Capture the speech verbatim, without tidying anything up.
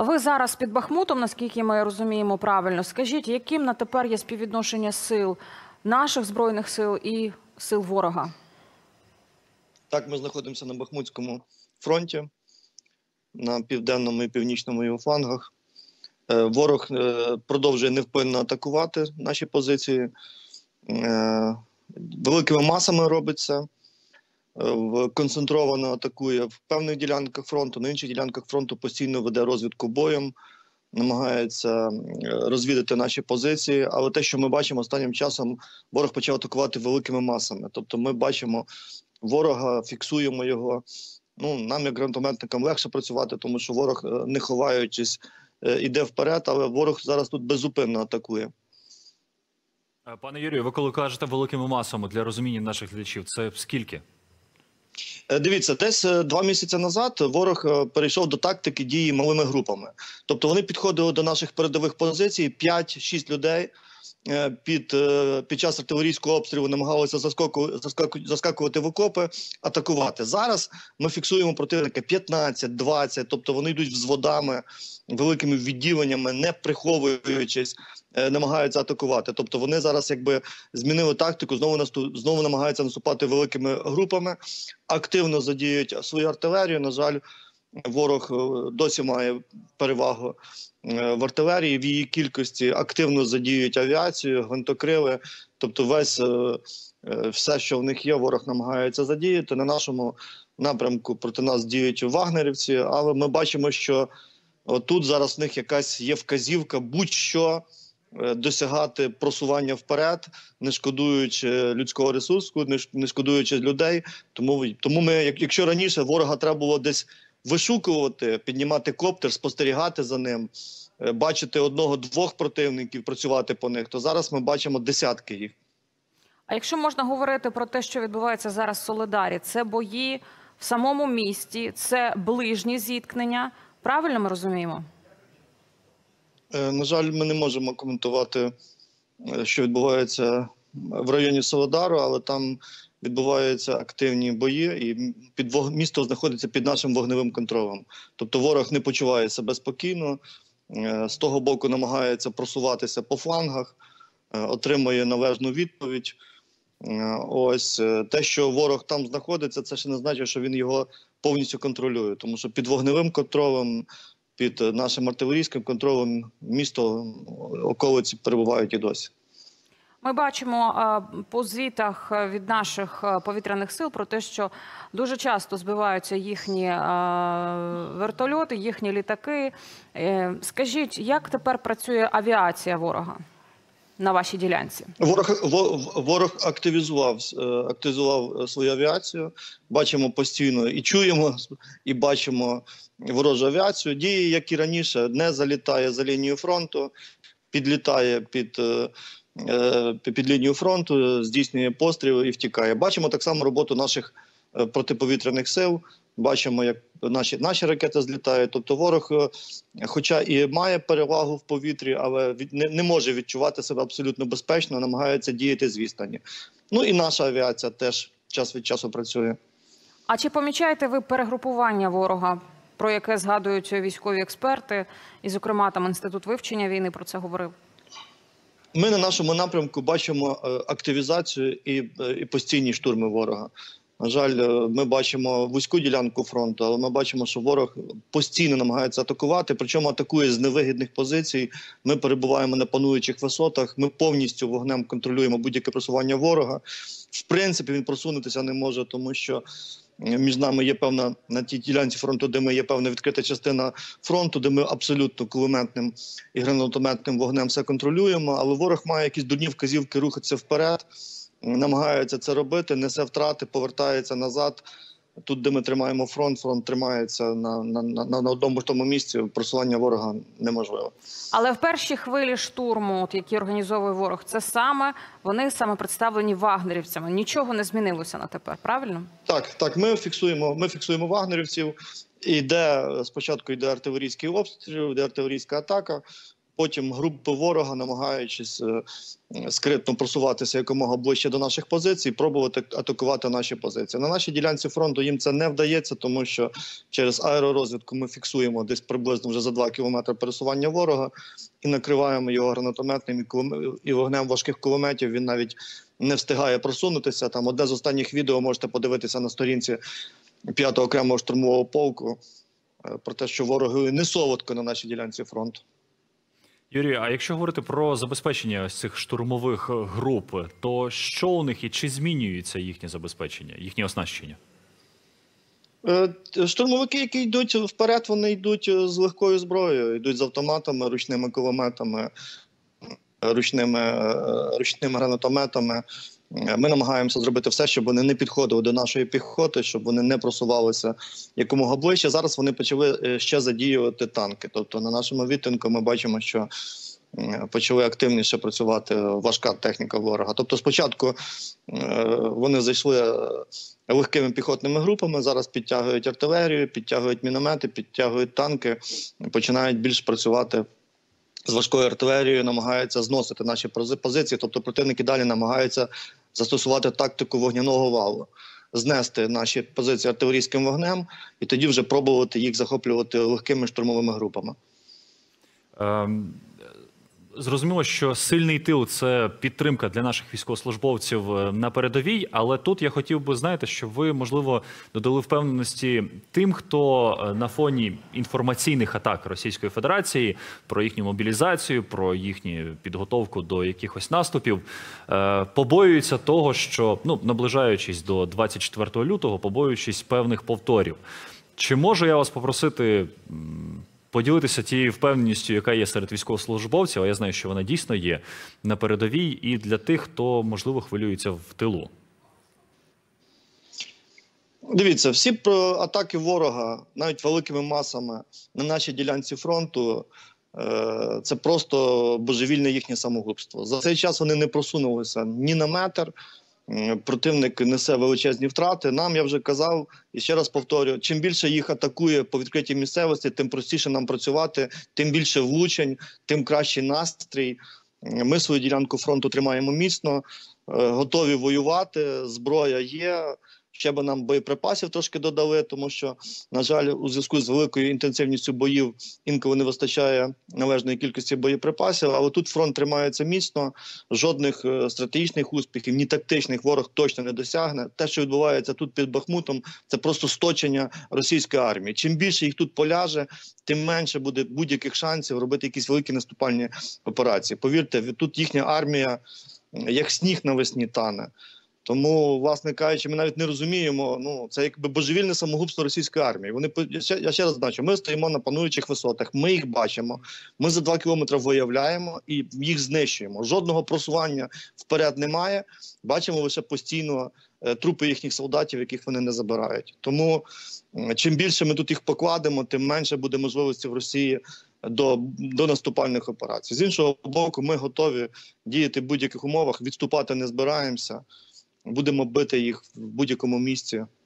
Ви зараз під Бахмутом, наскільки ми розуміємо правильно. Скажіть, яким на тепер є співвідношення сил наших Збройних сил і сил ворога? Так, ми знаходимося на Бахмутському фронті, на південному і північному його флангах. Ворог продовжує невпинно атакувати наші позиції. Великими масами робиться, концентровано атакує в певних ділянках фронту, на інших ділянках фронту постійно веде розвідку боєм, намагається розвідати наші позиції. Але те, що ми бачимо останнім часом, ворог почав атакувати великими масами. Тобто ми бачимо ворога, фіксуємо його. Ну, нам, як гранатометникам, легше працювати, тому що ворог, не ховаючись, іде вперед, але ворог зараз тут беззупинно атакує. Пане Юрію, ви коли кажете великими масами, для розуміння наших глядачів, це скільки? Дивіться, десь два місяці назад ворог перейшов до тактики дії малими групами. Тобто вони підходили до наших передових позицій, п'ять-шість людей під, під час артилерійського обстрілу намагалися заскоку, заскаку, заскакувати в окопи, атакувати. Зараз ми фіксуємо противника п'ятнадцять-двадцять, тобто вони йдуть взводами, великими відділеннями, не приховуючись, намагаються атакувати. Тобто вони зараз якби змінили тактику, знову, наступ, знову намагаються наступати великими групами, активно задіють свою артилерію. На жаль, ворог досі має перевагу в артилерії, в її кількості, активно задіють авіацію, гвинтокрили, тобто весь, все, що в них є, ворог намагається задіяти. На нашому напрямку проти нас діють вагнерівці, але ми бачимо, що тут зараз в них якась є вказівка будь-що досягати просування вперед, не шкодуючи людського ресурсу, не шкодуючи людей. Тому, тому ми, якщо раніше ворога треба було десь вишукувати, піднімати коптер, спостерігати за ним, бачити одного-двох противників, працювати по них, то зараз ми бачимо десятки їх. А якщо можна говорити про те, що відбувається зараз в Солидарі, це бої в самому місті, це ближні зіткнення, правильно ми розуміємо? На жаль, ми не можемо коментувати, що відбувається в районі Солидару, але там відбуваються активні бої, і під місто знаходиться під нашим вогневим контролем. Тобто ворог не почуває себе спокійно, з того боку намагається просуватися по флангах, отримує належну відповідь. Ось те, що ворог там знаходиться, це ще не значить, що він його повністю контролює, тому що під вогневим контролем, під нашим артилерійським контролем місто, околиці перебувають і досі. Ми бачимо по звітах від наших повітряних сил про те, що дуже часто збиваються їхні вертольоти, їхні літаки. Скажіть, як тепер працює авіація ворога на вашій ділянці? Ворог, ворог активізував, активізував свою авіацію. Бачимо постійно і чуємо, і бачимо ворожу авіацію. Діє, як і раніше, не залітає за лінію фронту, підлітає під... під лінію фронту, здійснює постріли і втікає. Бачимо так само роботу наших протиповітряних сил, бачимо, як наші, наші ракети злітають. Тобто ворог, хоча і має перевагу в повітрі, але від, не, не може відчувати себе абсолютно безпечно, намагається діяти з відстані. Ну і наша авіація теж час від часу працює. А чи помічаєте ви перегрупування ворога, про яке згадують військові експерти, і, зокрема, там Інститут вивчення війни про це говорив? Ми на нашому напрямку бачимо активізацію і, і постійні штурми ворога. На жаль, ми бачимо вузьку ділянку фронту, але ми бачимо, що ворог постійно намагається атакувати, причому атакує з невигідних позицій. Ми перебуваємо на пануючих висотах, ми повністю вогнем контролюємо будь-яке просування ворога. В принципі, він просунутися не може, тому що між нами є певна, на тій ділянці фронту, де ми є певна відкрита частина фронту, де ми абсолютно кулеметним і гранатометним вогнем все контролюємо, але ворог має якісь дурні вказівки рухатися вперед, намагається це робити, несе втрати, повертається назад. Тут, де ми тримаємо фронт, фронт тримається на, на, на, на одному ж тому місці, просування ворога неможливо. Але в першій хвилі штурму, от, які організовує ворог, це саме, вони саме представлені вагнерівцями. Нічого не змінилося на тепер, правильно? Так, так, ми фіксуємо, ми фіксуємо вагнерівців. Іде, спочатку йде артилерійський обстріл, йде артилерійська атака, потім групи ворога, намагаючись е, скритно просуватися якомога ближче до наших позицій, пробувати атакувати наші позиції. На нашій ділянці фронту їм це не вдається, тому що через аеророзвідку ми фіксуємо десь приблизно вже за два кілометри пересування ворога і накриваємо його гранатометним і, кулем... і вогнем важких кулеметів. Він навіть не встигає просунутися. Там одне з останніх відео можете подивитися на сторінці п'ятого окремого штурмового полку про те, що вороги не солодко на нашій ділянці фронту. Юрій, а якщо говорити про забезпечення ось цих штурмових груп, то що у них і чи змінюється їхнє забезпечення, їхнє оснащення? Штурмовики, які йдуть вперед, вони йдуть з легкою зброєю, йдуть з автоматами, ручними кулеметами, ручними, ручними гранатометами. Ми намагаємося зробити все, щоб вони не підходили до нашої піхоти, щоб вони не просувалися якомога ближче. Зараз вони почали ще задіювати танки. Тобто на нашому відтинку ми бачимо, що почали активніше працювати важка техніка ворога. Тобто спочатку вони зайшли легкими піхотними групами, зараз підтягують артилерію, підтягують міномети, підтягують танки, починають більш працювати з важкою артилерією, намагаються зносити наші позиції, тобто противники далі намагаються застосувати тактику вогняного валу, знести наші позиції артилерійським вогнем і тоді вже пробувати їх захоплювати легкими штурмовими групами. Ем... Зрозуміло, що сильний тил – це підтримка для наших військовослужбовців на передовій, але тут я хотів би, знаєте, щоб ви, можливо, додали впевненості тим, хто на фоні інформаційних атак Російської Федерації про їхню мобілізацію, про їхню підготовку до якихось наступів, побоюються того, що, ну, наближаючись до двадцять четвертого лютого, побоюючись певних повторів. Чи можу я вас попросити поділитися тією впевненістю, яка є серед військовослужбовців, а я знаю, що вона дійсно є, на передовій, і для тих, хто, можливо, хвилюється в тилу? Дивіться, всі атаки ворога, навіть великими масами, на нашій ділянці фронту, це просто божевільне їхнє самогубство. За цей час вони не просунулися ні на метр, противник несе величезні втрати. Нам, я вже казав, і ще раз повторюю, чим більше їх атакує по відкритій місцевості, тим простіше нам працювати, тим більше влучень, тим кращий настрій. Ми свою ділянку фронту тримаємо міцно, готові воювати, зброя є. Ще би нам боєприпасів трошки додали, тому що, на жаль, у зв'язку з великою інтенсивністю боїв інколи не вистачає належної кількості боєприпасів, але тут фронт тримається міцно, жодних стратегічних успіхів, ні тактичних ворог точно не досягне. Те, що відбувається тут під Бахмутом, це просто сточення російської армії. Чим більше їх тут поляже, тим менше буде будь-яких шансів робити якісь великі наступальні операції. Повірте, тут їхня армія як сніг навесні тане. Тому, власне кажучи, ми навіть не розуміємо, ну, це якби божевільне самогубство російської армії. Вони, я ще, я ще раз значу, ми стоїмо на пануючих висотах, ми їх бачимо, ми за два кілометри виявляємо і їх знищуємо. Жодного просування вперед немає, бачимо лише постійно е, трупи їхніх солдатів, яких вони не забирають. Тому, е, чим більше ми тут їх покладемо, тим менше буде можливості в Росії До, до наступальних операцій. З іншого боку, ми готові діяти в будь-яких умовах, відступати не збираємося. Будемо бити їх в будь-якому місці.